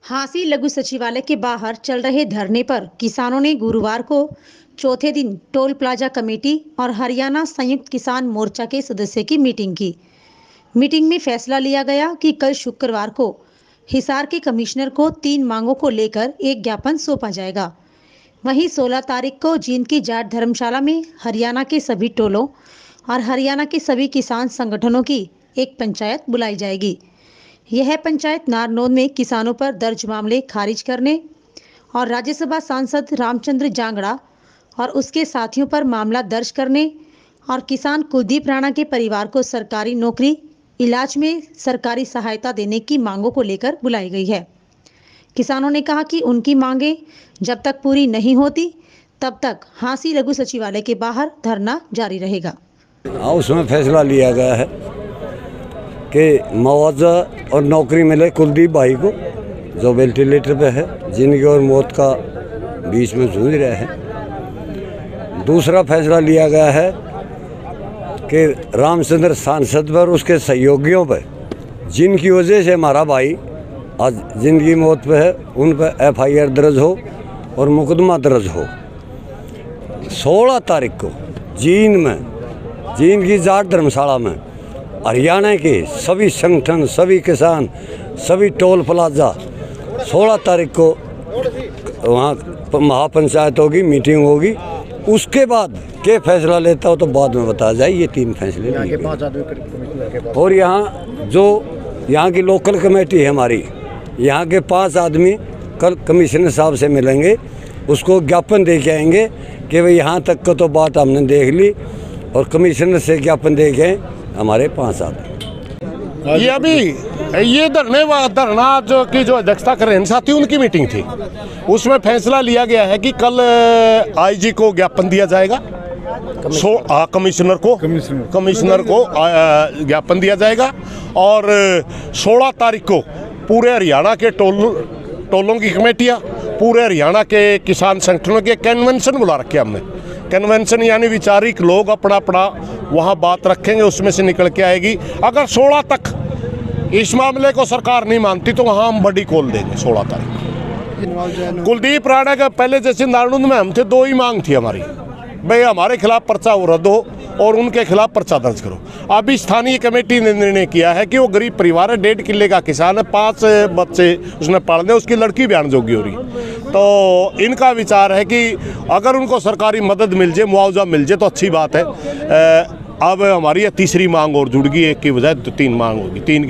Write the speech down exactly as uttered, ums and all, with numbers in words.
हांसी लघु सचिवालय के बाहर चल रहे धरने पर किसानों ने गुरुवार को चौथे दिन टोल प्लाजा कमेटी और हरियाणा संयुक्त किसान मोर्चा के सदस्य की मीटिंग की। मीटिंग में फैसला लिया गया कि कल शुक्रवार को हिसार के कमिश्नर को तीन मांगों को लेकर एक ज्ञापन सौंपा जाएगा। वहीं सोलह तारीख को जींद की जाट धर्मशाला में हरियाणा के सभी टोलों और हरियाणा के सभी किसान संगठनों की एक पंचायत बुलाई जाएगी। यह पंचायत नारनौंद में किसानों पर दर्ज मामले खारिज करने और राज्यसभा सांसद रामचंद्र जांगड़ा और उसके साथियों पर मामला दर्ज करने और किसान कुलदीप राणा के परिवार को सरकारी नौकरी, इलाज में सरकारी सहायता देने की मांगों को लेकर बुलाई गई है। किसानों ने कहा कि उनकी मांगें जब तक पूरी नहीं होती तब तक हांसी लघु सचिवालय के बाहर धरना जारी रहेगा। उसमें फैसला लिया गया है कि मुआवजा और नौकरी मिले कुलदीप भाई को, जो वेंटिलेटर पे है, जिंदगी और मौत का बीच में जूझ रहे हैं। दूसरा फैसला लिया गया है कि रामचंद्र सांसद पर उसके सहयोगियों पर, जिनकी वजह से हमारा भाई आज जिंदगी मौत पे है, उन पर एफ आई आर दर्ज हो और मुकदमा दर्ज हो। सोलह तारीख को जींद में, जींद की जाट धर्मशाला में हरियाणा के सभी संगठन, सभी किसान, सभी टोल प्लाजा सोलह तारीख को वहाँ महापंचायत होगी, मीटिंग होगी। उसके बाद क्या फैसला लेता हो तो बाद में बताया जाए। ये तीन फैसले लिए और यहाँ जो यहाँ की लोकल कमेटी है हमारी, यहाँ के पांच आदमी कल कमिश्नर साहब से मिलेंगे, उसको ज्ञापन दे के आएंगे कि भाई यहाँ तक का तो बात हमने देख ली, और कमिश्नर से ज्ञापन दे के हमारे पांच आदमी। ये अभी ये धरने धरना जो की जो अध्यक्षता कर रहे हैं साथी, उनकी मीटिंग थी। उसमें फैसला लिया गया है कि कल आईजी को ज्ञापन दिया जाएगा, सो आ, कमिश्नर को कमिश्नर को ज्ञापन दिया जाएगा, और सोलह तारीख को पूरे हरियाणा के टोल टोलों की कमेटियाँ, पूरे हरियाणा के किसान संगठनों के कन्वेंशन बुला रखे हमने। कन्वेंशन यानी विचारिक लोग अपना अपना वहाँ बात रखेंगे, उसमें से निकल के आएगी। अगर सोलह तक इस मामले को सरकार नहीं मानती तो वहाँ हम बड़ी कॉल देंगे। सोलह तारीख कुलदीप राणा का पहले जैसे नारनौंद में हम थे, दो ही मांग थी हमारी, भाई हमारे खिलाफ पर्चा वो रद्द हो और उनके खिलाफ पर्चा दर्ज करो। अभी स्थानीय कमेटी ने निर्णय किया है कि वो गरीब परिवार है, डेढ़ किले का किसान है, पांच बच्चे उसने पालने, उसकी लड़की बयान जोगी हो रही। तो इनका विचार है कि अगर उनको सरकारी मदद मिल जाए, मुआवजा मिल जाए तो अच्छी बात है। अब हमारी तीसरी मांग और जुड़ गई, एक की बजाय तो तीन मांग होगी, तीन